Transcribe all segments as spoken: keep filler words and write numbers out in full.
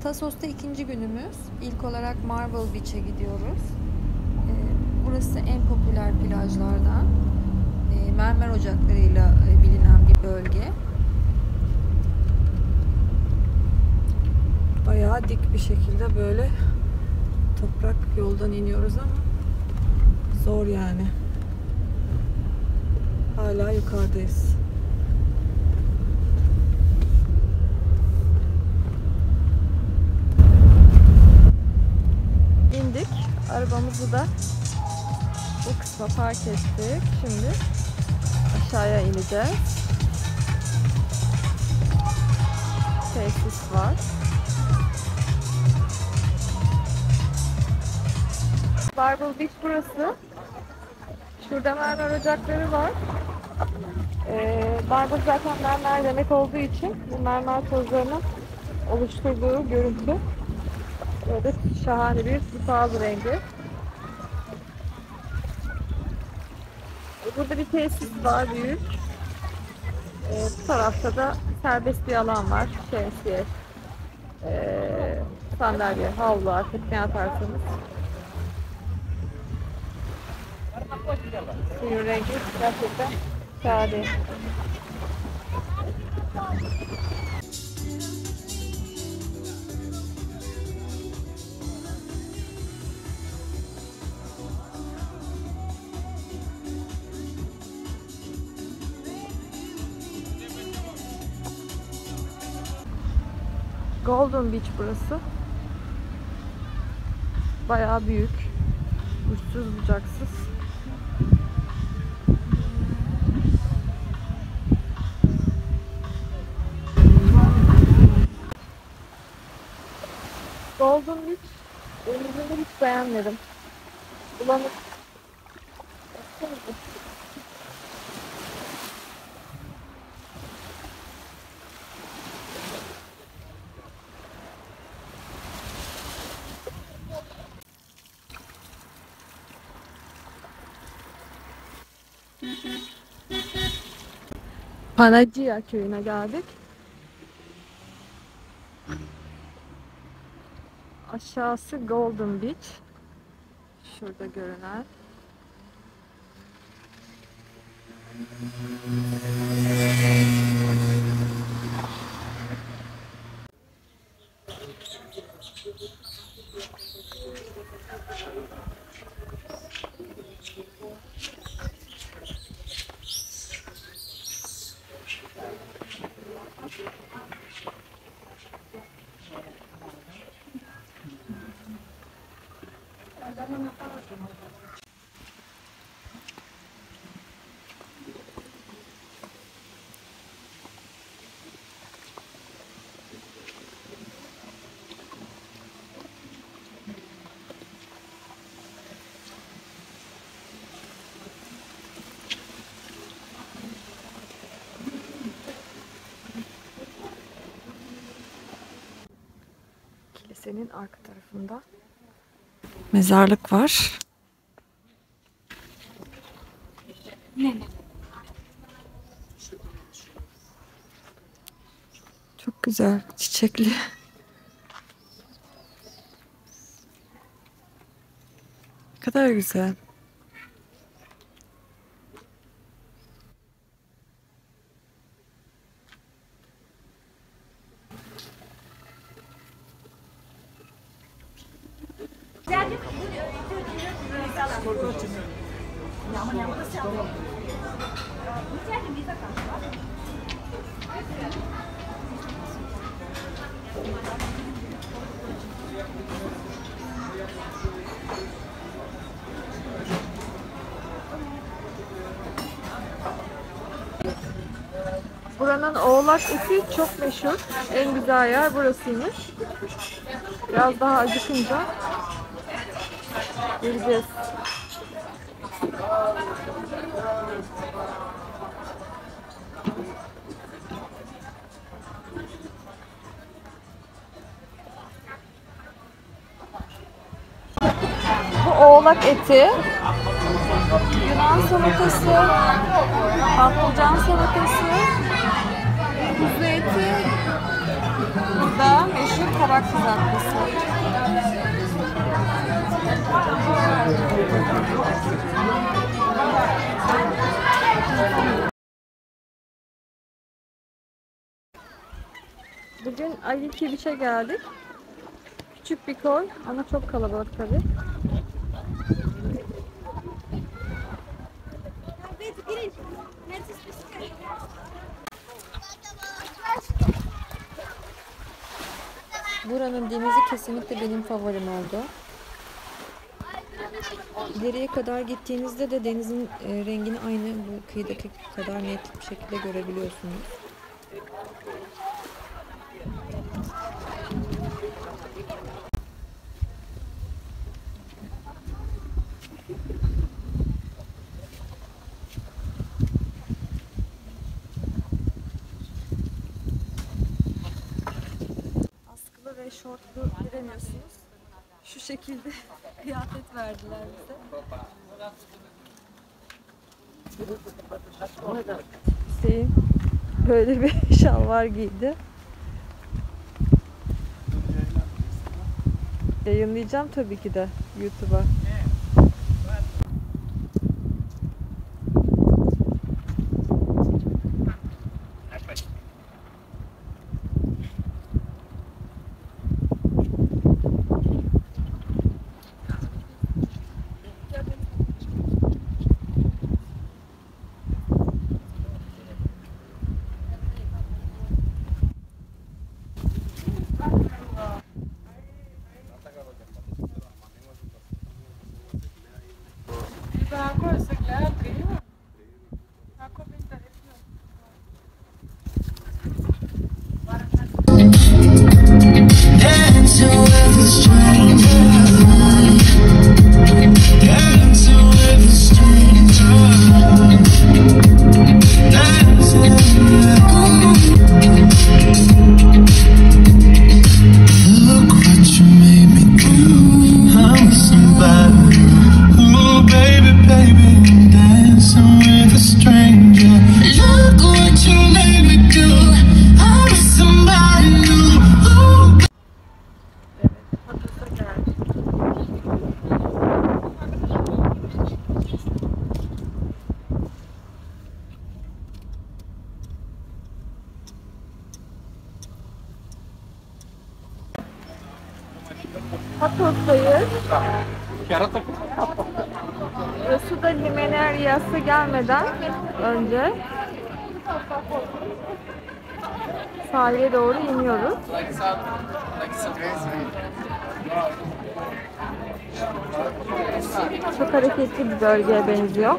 Tassos'ta ikinci günümüz. İlk olarak Marble Beach'e gidiyoruz. Ee, burası en popüler plajlardan. Ee, mermer ocaklarıyla bilinen bir bölge. Bayağı dik bir şekilde böyle toprak yoldan iniyoruz ama zor yani. Hala yukarıdayız. İndik. Arabamızı da bu kısma park ettik. Şimdi aşağıya ineceğiz. Tesis var. Marble Beach burası. Şurada mermer ocakları var. Ee, marble zaten mermer demek olduğu için bu mermer tozlarının oluşturduğu görüntü böyle şahane bir turkuaz rengi. Burada bir tesis var büyük. Ee, bu tarafta da serbest bir alan var. Şemsiye, ee, sandalye, havlu artık ne yaparsanız. Suyun rengi gerçekten şahane. Golden Beach burası. Bayağı büyük. Uçsuz bucaksız. Golden Beach denizini hiç beğenmedim. Bulanık. Panagia köyüne geldik. Aşağısı Golden Beach. Şurada görünen. Kilisenin arka tarafında mezarlık var. Çok güzel, çiçekli. Ne kadar güzel. Buranın oğlak eti çok meşhur. En güzel yer burasıymış. Biraz daha acıkınca geleceğiz. Bu oğlak eti, Yunan salatası, patlıcan salatası, kuzu eti, burada meşhur kabak kızartması. Bugün Ali Kebiş'e geldik. Küçük bir koy ama çok kalabalık tabii. Buranın denizi kesinlikle benim favorim oldu. İleriye kadar gittiğinizde de denizin rengini aynı bu kıyıdaki kadar net bir şekilde görebiliyorsunuz. Askılı ve şortlu giremiyorsunuz. Şu şekilde kıyafet verdiler bize. Hüseyin böyle bir şalvar giydi. Yayınlayacağım tabii ki de YouTube'a. Patos'tayız. Suda Limenerias'a gelmeden önce sahile doğru iniyoruz. Çok hareketli bir bölgeye benziyor.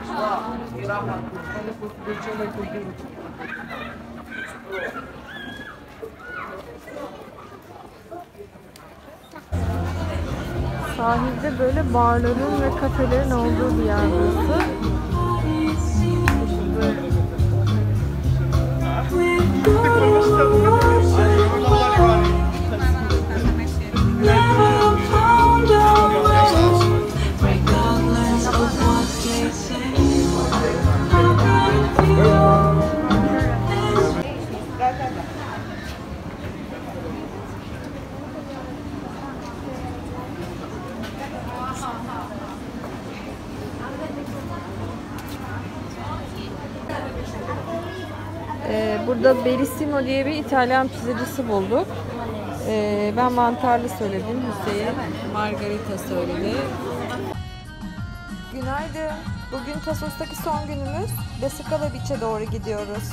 Sahilde böyle barların ve kafelerin olduğu bir yer burası. Burada Bellissimo diye bir İtalyan pizzacısı bulduk. Ee, ben mantarlı söyledim. Hüseyin margarita söyledi. Günaydın. Bugün Tassos'taki son günümüz. De Scala Beach'e doğru gidiyoruz.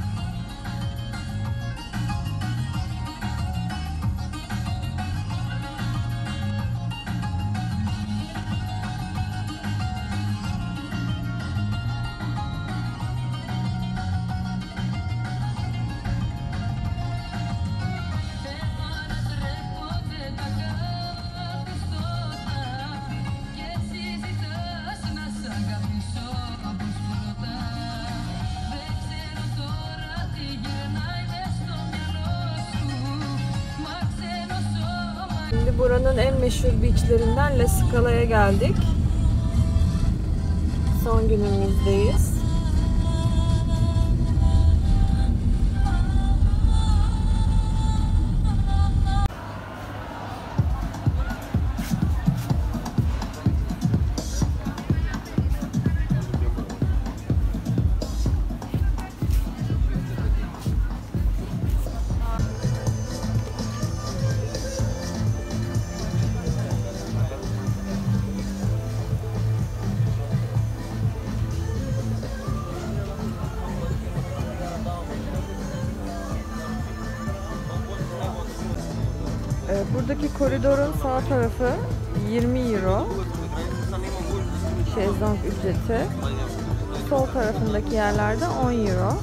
Şimdi buranın en meşhur beachlerinden La Scala'ya geldik. Son günümüzdeyiz. Ee, buradaki koridorun sağ tarafı yirmi euro şezlong ücreti. Sol tarafındaki yerlerde on euro.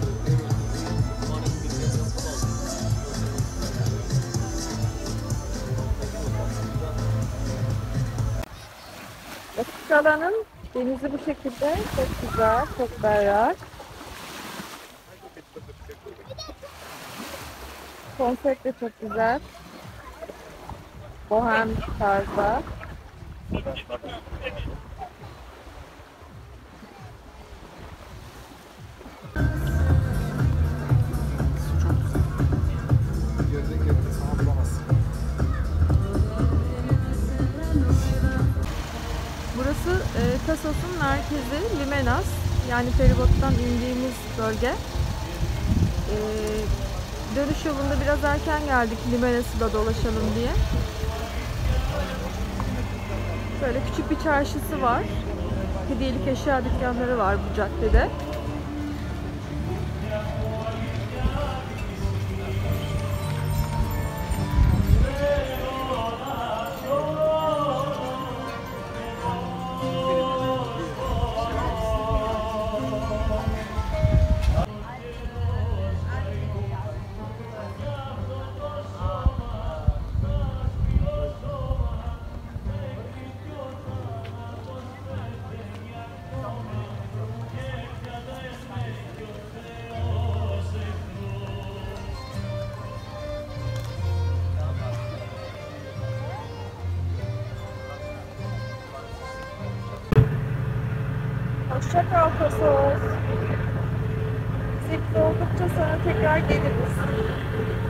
Açık alanın denizi bu şekilde, çok güzel, çok berrak. Konsept de çok güzel. Bohem tarzda. Burası e, Tassos'un merkezi Limenas, yani feribottan indiğimiz bölge. E, dönüş yolunda biraz erken geldik Limenas'ı da dolaşalım diye. Böyle küçük bir çarşısı var. Hediyelik eşya dükkanları var bu caddede. Hoşça kal Tassos. Zevkli oldukça sana tekrar geliriz.